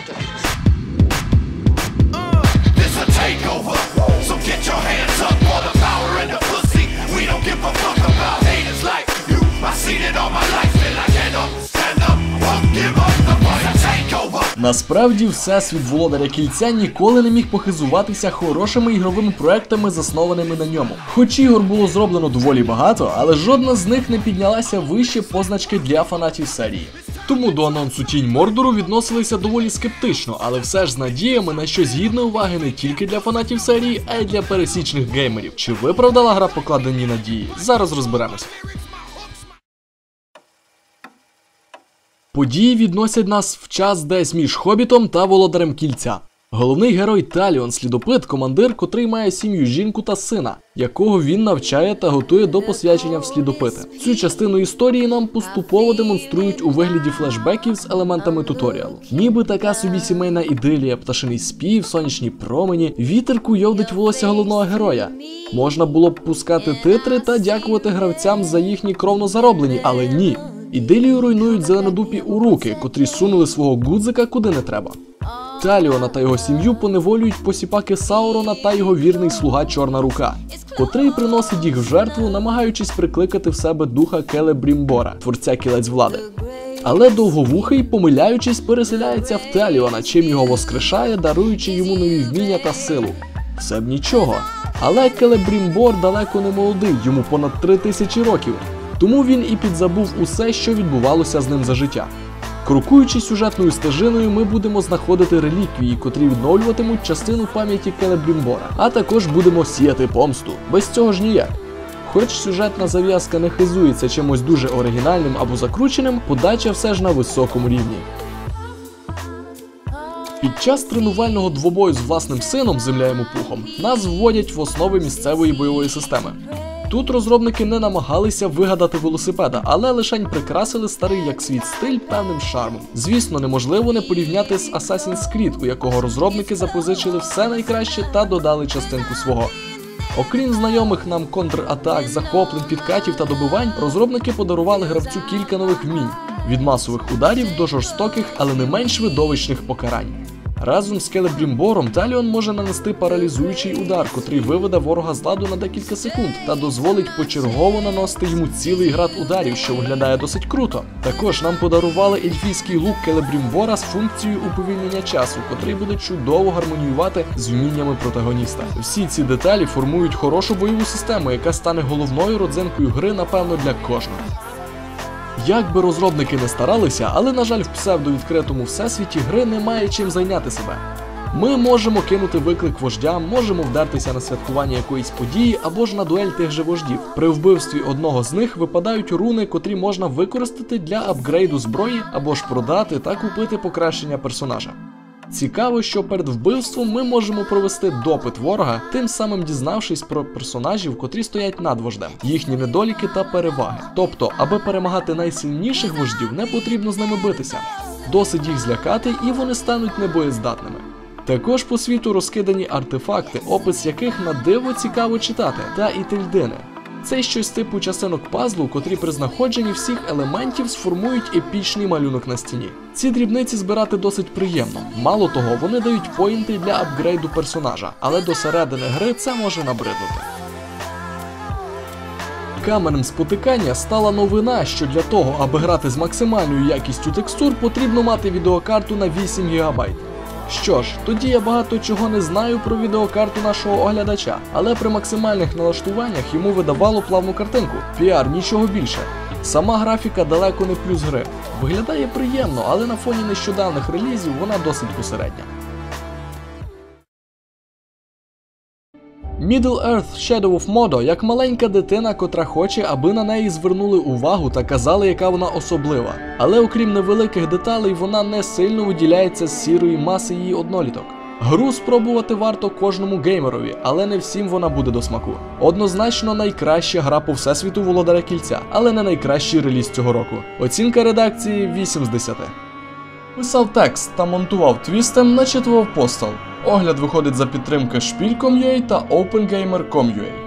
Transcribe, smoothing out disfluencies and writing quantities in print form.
Насправді, Всесвіт Володаря Кільця ніколи не міг похизуватися хорошими ігровими проектами, заснованими на ньому. Хоч ігор було зроблено доволі багато, але жодна з них не піднялася вище позначки для фанатів серії. Тому до анонсу Тінь Мордору відносилися доволі скептично, але все ж з надіями на щось гідне уваги не тільки для фанатів серії, а й для пересічних геймерів. Чи виправдала гра покладені надії? Зараз розберемося. Події відносять нас в час десь між Хобітом та Володарем Кільця. Головний герой Таліон – слідопит, командир, котрий має сім'ю, жінку та сина, якого він навчає та готує до посвячення в слідопити. Цю частину історії нам поступово демонструють у вигляді флешбеків з елементами туторіалу. Ніби така собі сімейна ідилія, пташиний спів, сонячні промені, вітер куйовдить волосся головного героя. Можна було б пускати титри та дякувати гравцям за їхні кровно зароблені, але ні. Ідилію руйнують зеленодупі уруки, котрі сунули свого гудзика куди не треба. Таліона та його сім'ю поневолюють посіпаки Саурона та його вірний слуга Чорна Рука, котрий приносить їх в жертву, намагаючись прикликати в себе духа Келебрімбора, творця Кілець Влади. Але Довговухий, помиляючись, переселяється в Таліона, чим його воскрешає, даруючи йому нові вміння та силу. Все б нічого. Але Келебрімбор далеко не молодий, йому понад 3000 років. Тому він і підзабув усе, що відбувалося з ним за життя. Крокуючи сюжетною стежиною, ми будемо знаходити реліквії, котрі відновлюватимуть частину пам'яті Келебрімбора, а також будемо сіяти помсту. Без цього ж ніяк. Хоч сюжетна зав'язка не хизується чимось дуже оригінальним або закрученим, подача все ж на високому рівні. Під час тренувального двобою з власним сином, Земля йому пухом, нас вводять в основи місцевої бойової системи. Тут розробники не намагалися вигадати велосипеда, але лишень прикрасили старий як світ стиль певним шармом. Звісно, неможливо не порівняти з Assassin's Creed, у якого розробники запозичили все найкраще та додали частинку свого. Окрім знайомих нам контратак, захоплень, підкатів та добивань, розробники подарували гравцю кілька нових вмінь – від масових ударів до жорстоких, але не менш видовищних покарань. Разом з Келебрімбором Таліон може нанести паралізуючий удар, котрий виведе ворога з ладу на декілька секунд та дозволить почергово наносити йому цілий град ударів, що виглядає досить круто. Також нам подарували ельфійський лук Келебрімбора з функцією уповільнення часу, котрий буде чудово гармоніювати з вміннями протагоніста. Всі ці деталі формують хорошу бойову систему, яка стане головною родзинкою гри, напевно, для кожного. Як би розробники не старалися, але, на жаль, в псевдовідкритому всесвіті гри немає чим зайняти себе. Ми можемо кинути виклик вождям, можемо вдертися на святкування якоїсь події або ж на дуель тих же вождів. При вбивстві одного з них випадають руни, котрі можна використати для апгрейду зброї або ж продати та купити покращення персонажа. Цікаво, що перед вбивством ми можемо провести допит ворога, тим самим дізнавшись про персонажів, котрі стоять над вождем, їхні недоліки та переваги. Тобто, аби перемагати найсильніших вождів, не потрібно з ними битися. Досить їх злякати і вони стануть небоєздатними. Також по світу розкидані артефакти, опис яких на диво цікаво читати, та і тильдини. Це щось типу частинок пазлу, котрі при знаходженні всіх елементів сформують епічний малюнок на стіні. Ці дрібниці збирати досить приємно. Мало того, вони дають поінти для апгрейду персонажа, але до середини гри це може набриднути. Каменем спотикання стала новина, що для того, аби грати з максимальною якістю текстур, потрібно мати відеокарту на 8 ГБ. Що ж, тоді я багато чого не знаю про відеокарту нашого оглядача, але при максимальних налаштуваннях йому видавало плавну картинку. PR, нічого більше. Сама графіка далеко не плюс гри. Виглядає приємно, але на фоні нещодавних релізів вона досить посередня. Middle-earth Shadow of Mordor як маленька дитина, котра хоче, аби на неї звернули увагу та казали, яка вона особлива. Але окрім невеликих деталей, вона не сильно виділяється з сірої маси її одноліток. Гру спробувати варто кожному геймерові, але не всім вона буде до смаку. Однозначно найкраща гра по всесвіту Володаря Кільця, але не найкращий реліз цього року. Оцінка редакції 8 з 10. Писав текст та монтував твістем, начитував Postal. Огляд виходить за підтримки Шпіль.com.ua та OpenGamer.com.ua.